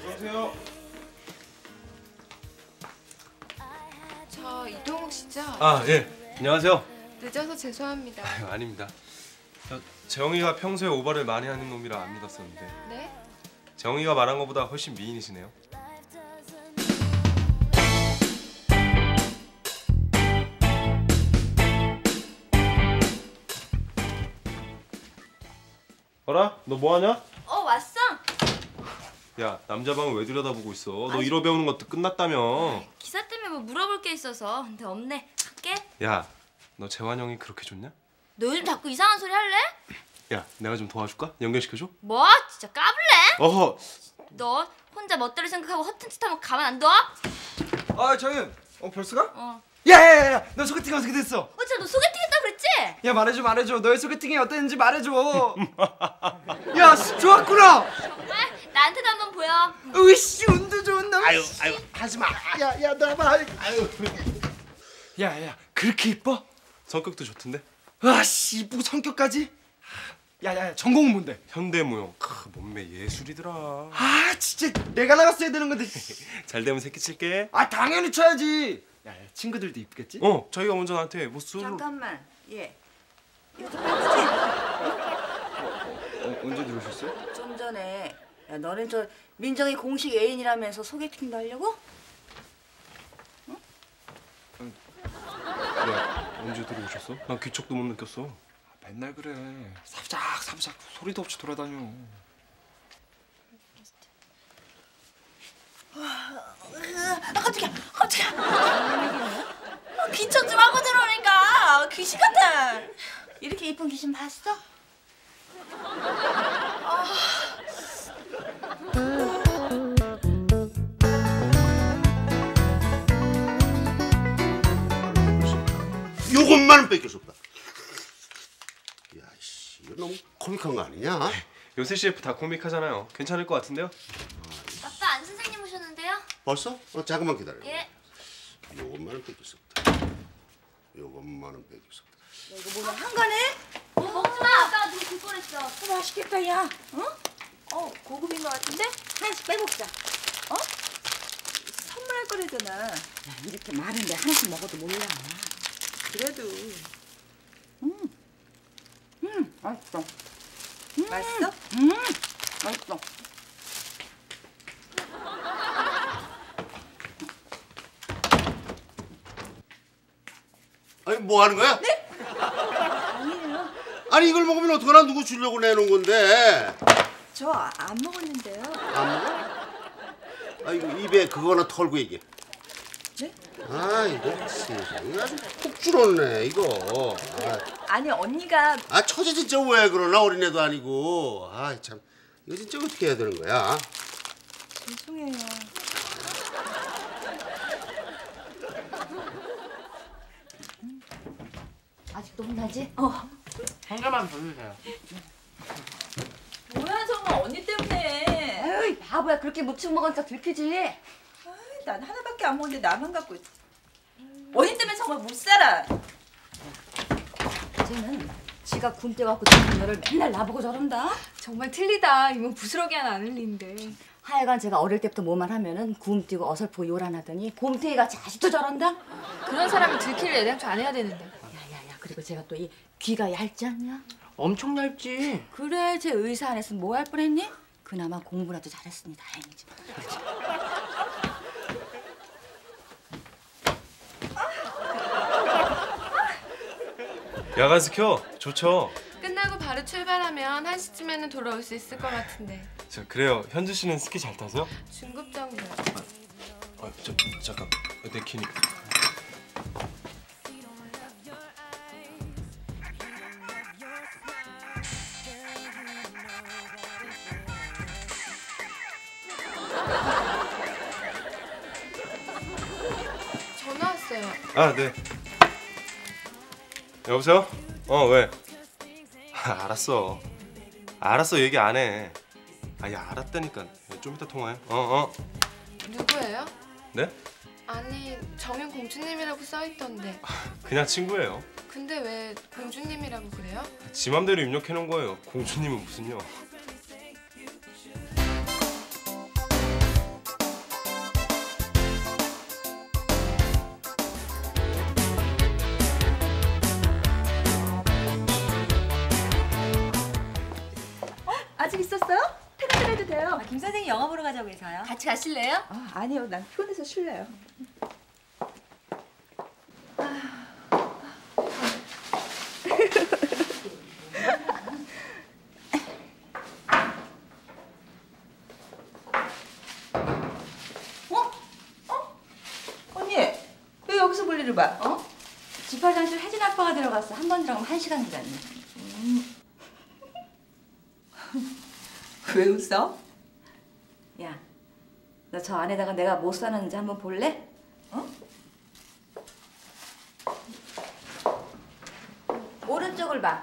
안녕하세요. 저 이동욱 씨죠? 아, 예. 안녕하세요. 늦어서 죄송합니다. 아유, 아닙니다. 재영이가 평소에 오버를 많이 하는 놈이라 안 믿었었는데. 네? 재영이가 말한 것보다 훨씬 미인이시네요. 어라? 너 뭐하냐? 왔어? 야, 남자 방을 왜 들여다보고 있어? 너 일어 배우는 것도 끝났다며. 기사 때문에 뭐 물어볼 게 있어서. 근데 없네. 갈게. 야, 너 재환 형이 그렇게 좋냐? 너 요즘 자꾸 이상한 소리 할래? 야, 내가 좀 도와줄까? 연결시켜줘? 뭐? 진짜 까불래? 어허. 너 혼자 멋대로 생각하고 허튼 짓 하면 가만 안 둬? 아 정현, 벌써 가? 어. 야야야야, 너 소개팅 어떻게 됐어? 어째 너 소개팅 했다 그랬지? 야 말해줘. 너의 소개팅이 어땠는지 말해줘. 야 좋았구나. 정말? 나한테도 한번 보여. 으이씨 운도 좋은 놈. 아유, 하지 마. 야야 나봐. 아유. 야야 그렇게 이뻐? 성격도 좋던데? 아씨 이쁘고 성격까지? 야야 전공은 뭔데? 현대무용. 몸매 예술이더라. 아 진짜 내가 나갔어야 되는 건데. 잘 되면 새끼 칠게. 아 당연히 쳐야지. 야야 친구들도 이쁘겠지? 자기가 먼저 나한테 뭐 술. 잠깐만. 예. 이거 좀 언제 들어오셨어요? 좀 전에. 야, 너는 저 민정이 공식 애인이라면서 소개팅도 하려고? 네, 언제 들어오셨어? 난 귀척도 못 느꼈어. 맨날 그래. 사부작 소리도 없이 돌아다녀. 깜짝이야. 귀청 좀 하고 들어오니까 귀신 같아. 이렇게 이쁜 귀신 봤어? 요것만은 뺏길 수 없다. 야, 씨, 이거 너무 코믹한 거 아니냐? 요새 CF 다 코믹하잖아요. 괜찮을 것 같은데요? 아빠 안 선생님 오셨는데요? 벌써? 잠깐만 기다려. 예. 요것만은 뺏길 수 없다. 요것만은 뺏길 수 없다. 야, 이거 뭐냐 한가네? 먹지 마. 아빠가 누구 줄 뻔했어. 맛있겠다 야. 고급인 것 같은데? 하나씩 빼먹자. 선물할 거래잖아. 야, 이렇게 많은데 하나씩 먹어도 몰라. 그래도. 맛있어. 맛있어? 맛있어. 아니 뭐 하는 거야? 네? 아니에요. 아니 이걸 먹으면 어떡하나 누구 주려고 내놓은 건데? 저 안 먹었는데요. 안 먹어? 아 이거 입에 그거나 털고 얘기해. 네? 아 이거 세상에 아주 푹 줄었네 이거. 아니 언니가 처제 진짜 왜 그러나 어린애도 아니고. 아 참 이거 진짜 어떻게 해야 되는 거야? 죄송해요. 아직도 혼나지? 한 개만 더 주세요. 뭐야 정말 언니 때문에. 에이 바보야 그렇게 묵묵 먹으니까 들키지. 난 하나밖에 안 먹는데 나만 갖고 있어. 언니 때문에 정말 못 살아. 쟤는 지가 굶떼 갖고 듣는 너를 맨날 나보고 저런다. 정말 틀리다. 이건 부스러기 하나 안 흘리는데. 하여간 제가 어릴 때부터 뭐만 하면은 굼뛰고 어설프고 요란하더니 곰탱이같이 아직도 저런다? 그런 사람이 들키를 애당초 안 해야 되는데. 야야야 그리고 제가 또 이 귀가 얇지 않냐? 엄청 얇지. 그래 제 의사 안 했으면 뭐 할 뻔했니? 그나마 공부라도 잘했으니 다행이지. 야간 스켜. 좋죠. 끝나고 바로 출발하면 1시쯤에는 돌아올 수 있을 것 같은데. 그래요. 현주 씨는 스키 잘 타세요? 중급 정도요. 잠깐. 내 키니. 전화 왔어요. 아, 네. 여보세요? 왜? 알았어. 얘기 안 해. 야, 알았다니까. 좀 이따 통화해. 누구예요? 네? 아니 정윤 공주님이라고 써있던데. 그냥 친구예요. 근데 왜 공주님이라고 그래요? 지 맘대로 입력해놓은 거예요. 공주님은 무슨요? 돼요. 김 선생님 영화 보러 가자고 해서요. 같이 가실래요? 아니요, 난 피곤해서 쉴래요. 언니, 왜 여기서 볼일을 봐? 집 화장실 혜진 아빠가 들어갔어. 한 번 들어가면 1시간 기다려. 왜 웃어? 야, 너 저 안에다가 내가 뭐 써놨는지 한번 볼래? 오른쪽을 봐.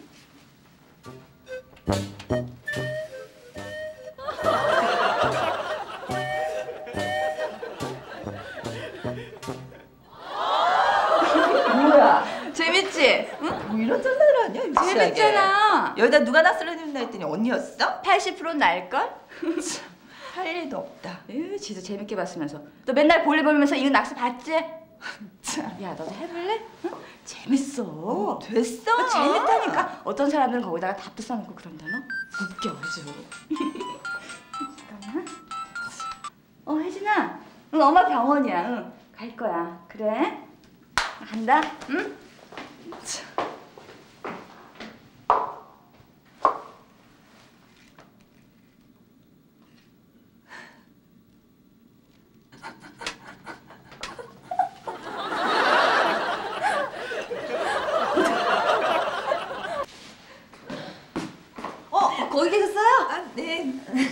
뭐야? 재밌지? 응? 뭐 이런 장난을 하냐? 유치하게. 재밌잖아. 여기다 누가 낯설어진다 했더니 언니였어? 80%는 날걸? 할 일도 없다. 에휴, 지도 재밌게 봤으면서. 너 맨날 볼일 보면서 이거 낙서 봤지? 야, 너도 해볼래? 응? 재밌어. 됐어. 재밌다니까. 어떤 사람들은 거기다가 답도 써놓고 그런다, 너? 웃겨, 아주. 잠깐만. 혜진아. 응, 엄마 병원이야. 응, 갈 거야. 그래? 간다. 응? 거기 계셨어요? 아, 네.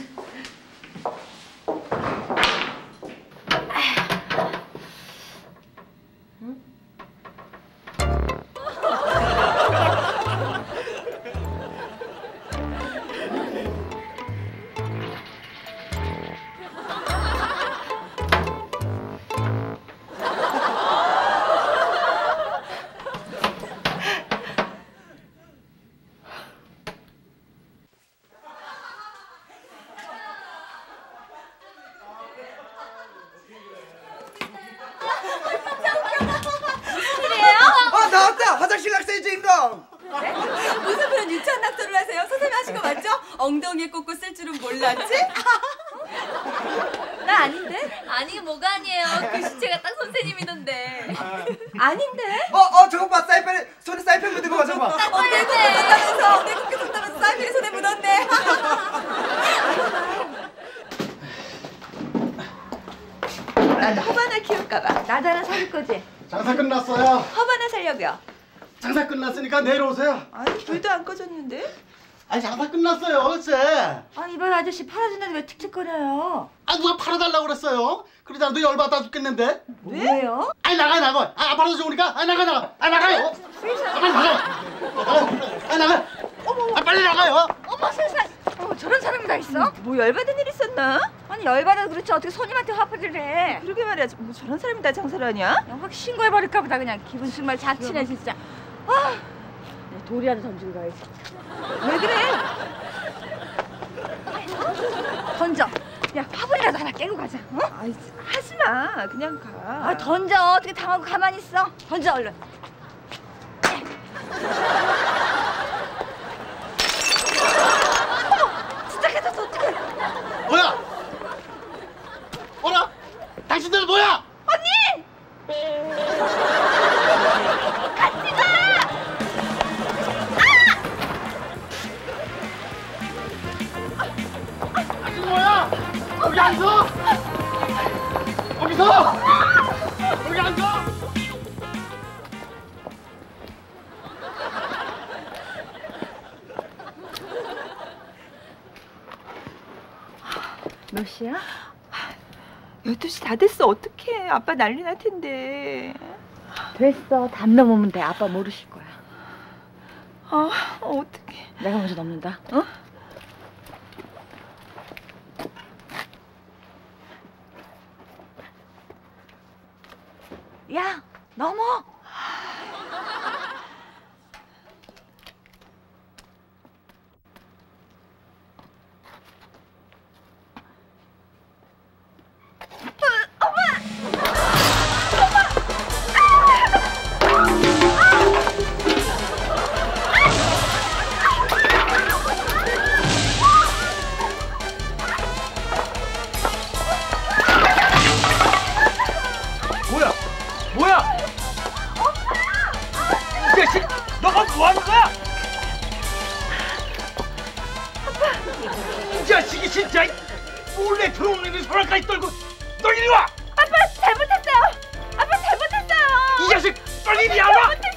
나왔다! 화장실 낙서의 주인공! 무슨 그런 유치한 낙서를 하세요? 선생님 하신 거 맞죠? 엉덩이에 꽂고 쓸 줄은 몰랐지? 나 아닌데? 아니 뭐가 아니에요. 글씨체가 딱 선생님이던데. 아닌데? 저거 봐! 사이펜에 손에 사이펜 묻은 거 봐, 저거 봐! 엉덩이 꽂혔다면서 엉덩이 꽂혔다면서 사이펜이 손에 묻었네. 나도 허브 하나 키울까봐. 나도 하나 사줄 거지? 장사 끝났어요. 허브 하나 살려고요. 장사 끝났으니까 내려오세요. 아니, 불도 안 꺼졌는데? 아니 장사 끝났어요 어째. 아니, 이번 아저씨 팔아준다는데 왜 틱틱거려요? 아 누가 팔아달라고 그랬어요? 그러지 않아도 열받아 죽겠는데. 왜요? 아니 나가. 아 팔아서 좋으니까. 아 나가요. 빨리 나가요. 아 나가. 아 빨리 나가요. 어머 세상. 저런 사람이 다 있어? 뭐 열받은 일 있었나? 아니 열받아도 그렇지 어떻게 손님한테 화풀이를 해? 그러게 말이야. 뭐 저런 사람이 다 장사를 하냐? 야, 확 신고해버릴까 보다. 그냥 기분 정말 자치네 진짜. 아, 내 돌이라도 던지고 가야지. 왜 그래? 던져. 야, 화분이라도 하나 깨고 가자. 어? 아이, 하지 마. 그냥 가. 아, 던져. 어떻게 당하고 가만히 있어? 던져 얼른. 진짜 깨졌어. 어떡해. 뭐야? 어라? 당신들 뭐야? 언니! 같이 가! 이게 뭐야? 거기 앉아. 거기서. 거기 앉아. 몇 시야? 12시 다 됐어. 어떡해. 아빠 난리 날 텐데. 됐어. 담 넘으면 돼. 아빠 모르실 거야. 어떡해. 내가 먼저 넘는다. 어? 야, 넘어. 몰래 들어오는 애들 손알까지 떨고 널 이리 와! 아빠 잘못했어요. 아빠 잘못했어요. 이 자식 빨리 이리 와봐!